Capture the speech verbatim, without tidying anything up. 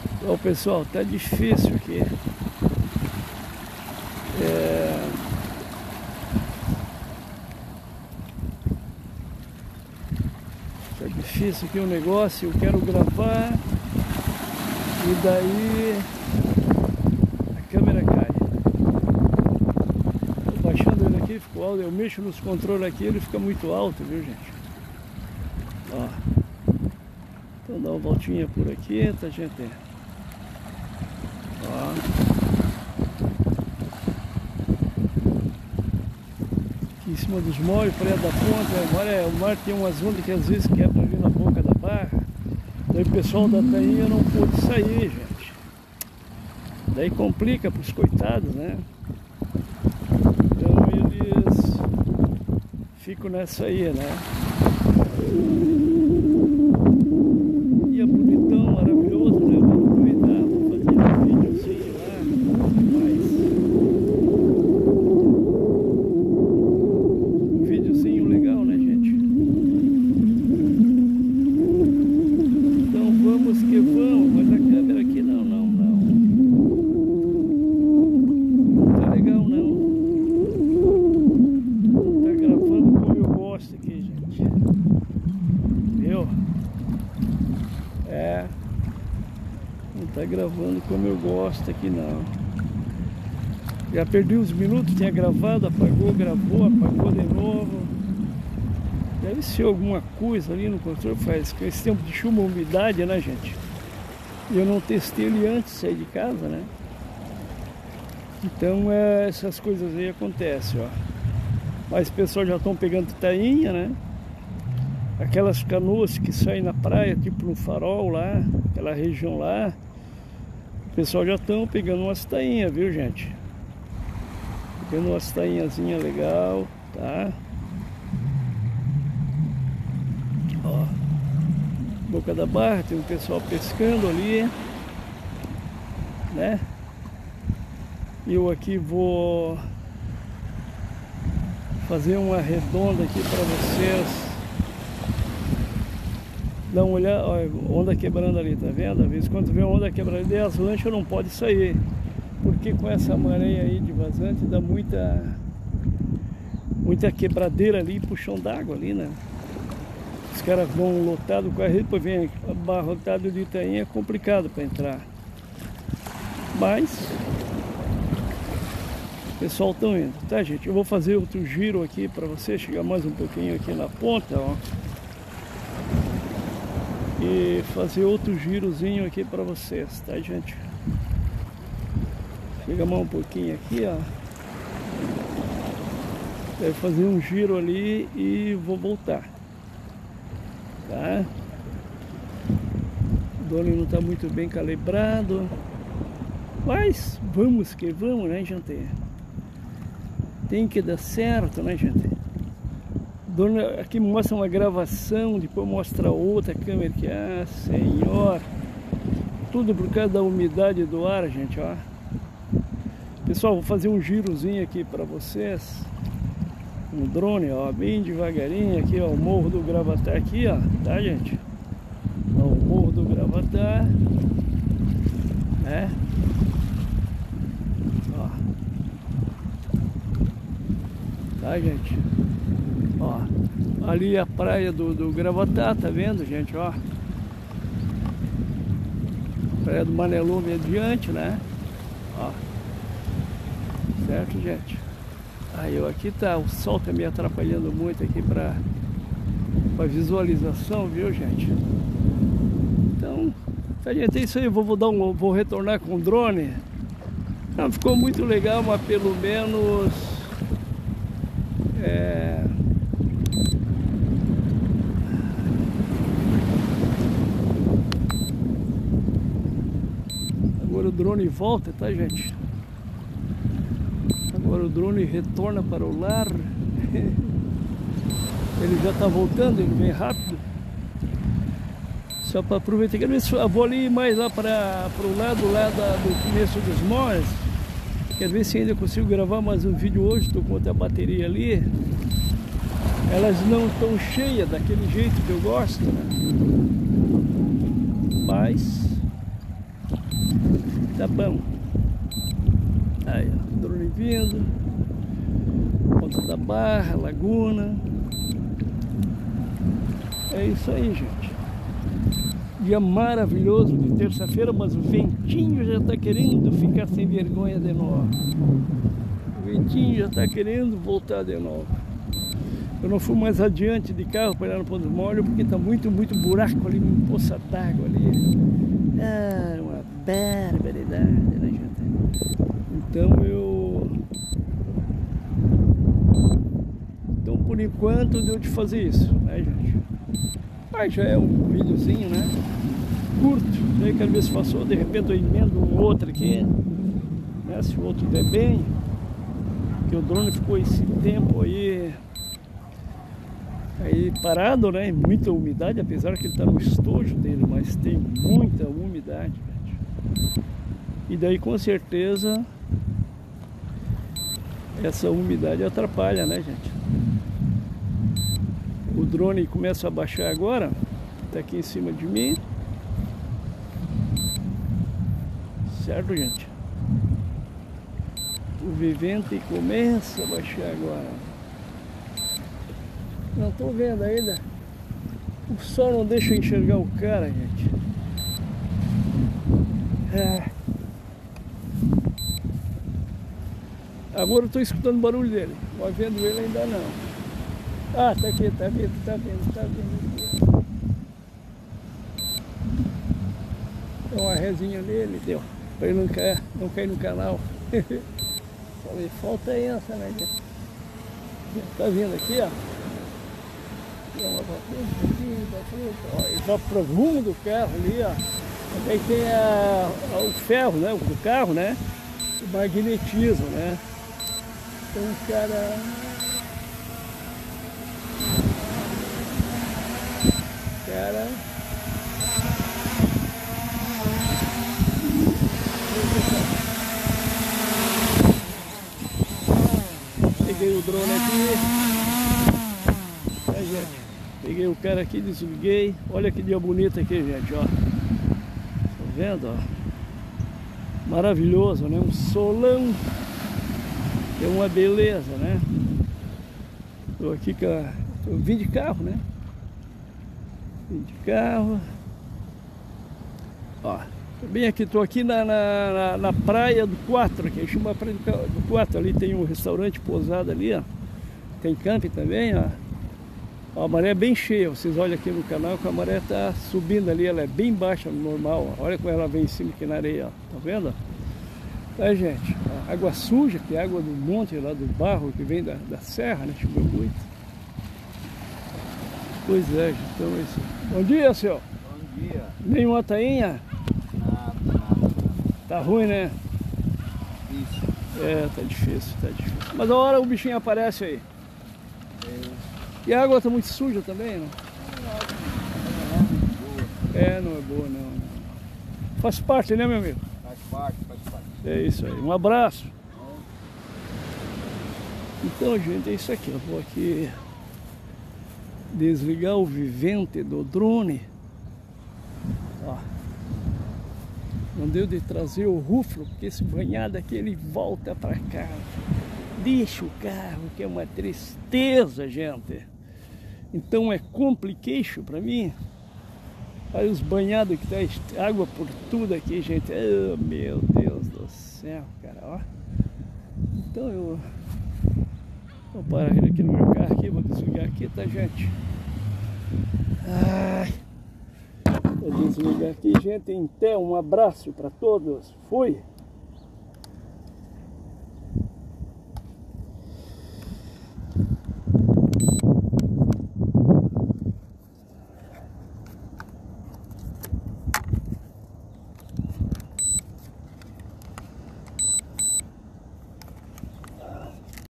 Ó, pessoal, tá difícil aqui. É... Tá difícil aqui o negócio, eu quero gravar e daí a câmera cai. Tô baixando ele aqui, ficou alto, eu mexo nos controles aqui, ele fica muito alto, viu, gente? Ó. Então dá uma voltinha por aqui, tá, gente? Ó. Aqui em cima dos molhos, praia da ponta, agora é, o mar tem umas ondas que às vezes quebra ali na boca da barra. Daí o pessoal da tainha não pôde sair, gente. Daí complica para os coitados, né? Então eles ficam nessa aí, né? E é bonitão, maravilhoso, né? Vou aproveitar, vou fazer um videozinho lá, mais. Um videozinho legal, né, gente? Então vamos que vamos, mas a câmera aqui não, não, não. Não tá legal, não. Não tá gravando como eu gosto aqui, gente. Viu? É, não tá gravando como eu gosto aqui não. Já perdi uns minutos, tinha gravado, apagou, gravou, apagou de novo. Deve ser alguma coisa ali no controle, faz com esse tempo de chuva, umidade, né, gente? E eu não testei ele antes de sair de casa, né? Então é, essas coisas aí acontecem, ó. Mas o pessoal já estão pegando tainha, né? Aquelas canoas que saem na praia, tipo no Farol lá, aquela região lá, o pessoal já estão pegando umas tainhas, viu, gente? Pegando umas tainhazinhas legal, tá? Ó, boca da barra, tem um pessoal pescando ali, né? Eu aqui vou fazer uma redonda aqui para vocês. Dá uma olhada, ó, onda quebrando ali, tá vendo? Às vezes quando vê onda quebrando ali, as lanchas não podem sair. Porque com essa maré aí de vazante dá muita muita quebradeira ali, puxão d'água ali, né? Os caras vão lotado com a rede, depois vem abarrotado de tainha, é complicado para entrar. Mas o pessoal estão indo, tá, gente? Eu vou fazer outro giro aqui para você chegar mais um pouquinho aqui na ponta, ó. E fazer outro girozinho aqui para vocês, tá, gente? Chega mais um pouquinho aqui, ó. Deve fazer um giro ali e vou voltar, tá? O drone não está muito bem calibrado, mas vamos que vamos, né, gente? Tem que dar certo, né, gente? Aqui mostra uma gravação, depois mostra outra câmera que, ah, senhor, tudo por causa da umidade do ar, gente, ó. Pessoal, vou fazer um girozinho aqui para vocês, um drone, ó, bem devagarinho aqui, ó, o Morro do Gravatá aqui, ó, tá, gente? Ó, o Morro do Gravatá, né? Ó, tá, gente? Ó, ali a praia do, do Gravatá, tá vendo, gente, ó? Praia do Manelume adiante, né? Ó, certo, gente? Aí, ó, aqui tá, o sol tá me atrapalhando muito aqui pra, pra visualização, viu, gente? Então, tá, gente, é isso aí, eu vou, vou dar um, vou retornar com o drone. Não, ficou muito legal, mas pelo menos é... Agora o drone volta, tá, gente? Agora o drone retorna para o lar. Ele já está voltando, ele vem rápido. Só para aproveitar. Eu vou ali mais lá para o lado lá da, do começo dos Mores. Quero ver se ainda consigo gravar mais um vídeo hoje. Estou com outra bateria ali. Elas não estão cheias daquele jeito que eu gosto, né? Mas Tá bom. Aí, ó, drone vindo. Ponta da Barra, Laguna. É isso aí, gente. Dia maravilhoso de terça-feira, mas o ventinho já está querendo ficar sem vergonha de novo. O ventinho já está querendo voltar de novo. Eu não fui mais adiante de carro para ir lá no Ponto dos Molhos, porque está muito, muito buraco ali, uma poça d'água ali. Ah, uma barbaridade, né, gente? Então eu... Então por enquanto deu de fazer isso, né, gente? Mas já é um videozinho, né? Curto, daí quero ver se passou, de repente eu emendo um outro aqui, né? Se o outro der bem, porque o drone ficou esse tempo aí, aí parado, né? Muita umidade, apesar que ele está no estojo dele, mas tem muita umidade, gente. E daí com certeza essa umidade atrapalha, né, gente? O drone começa a baixar agora, está aqui em cima de mim. Certo, gente? O Vivente começa a baixar agora. Não estou vendo ainda. O sol não deixa eu enxergar o cara, gente. É. Agora eu estou escutando o barulho dele, mas vendo ele ainda não. Ah, tá aqui, tá vindo, tá vindo, tá vindo. Deu uma resinha nele, deu. Pra ele não cair, não cair no canal. Falei, falta essa, né, gente? Tá vindo aqui, ó. Deu uma pra frente, aqui, pra frente, ó. Ele vai pro rumo do carro ali, ó. Também tem a, a, o ferro, né? Do carro, né? O magnetismo, né? Então o cara... Cara... Peguei o drone aqui. Aí, gente, peguei o cara aqui, desliguei. Olha que dia bonito aqui, gente, ó. Tá vendo, ó? Maravilhoso, né? Um solão. É uma beleza, né? Tô aqui com a... Eu vim de carro, né? De carro, ó, bem aqui, tô aqui na, na, na praia do quatro, que chama a praia do quatro, ali tem um restaurante pousada ali, ó, tem camping também, ó. Ó, a maré é bem cheia, vocês olham aqui no canal que a maré tá subindo ali, ela é bem baixa no normal, ó. Olha como ela vem em cima aqui na areia, ó, tá vendo? Tá, gente, ó, água suja, que é água do monte lá do barro, que vem da, da serra, né, choveu muito. Pois é, gente, então é isso. Bom dia, senhor. Bom dia. Nenhuma tainha? Nada, nada. Tá ruim, né? Isso. É, tá difícil, tá difícil. Mas a hora o bichinho aparece aí. É. E a água tá muito suja também, não? Não, é, não é boa, não, não. Faz parte, né, meu amigo? faz parte, faz parte. É isso aí. Um abraço. Então, gente, é isso aqui. Eu vou aqui desligar o Vivente do drone. Ó. Não deu de trazer o ruflo, porque esse banhado aqui ele volta para cá. Deixa o carro, que é uma tristeza, gente. Então é complication para mim. Olha os banhados que tá água por tudo aqui, gente. Oh, meu Deus do céu, cara, ó. Então eu vou parar aqui no meu carro aqui, vou desligar aqui, tá, gente? Ai, vou desligar aqui, gente. Então, um abraço para todos. Fui!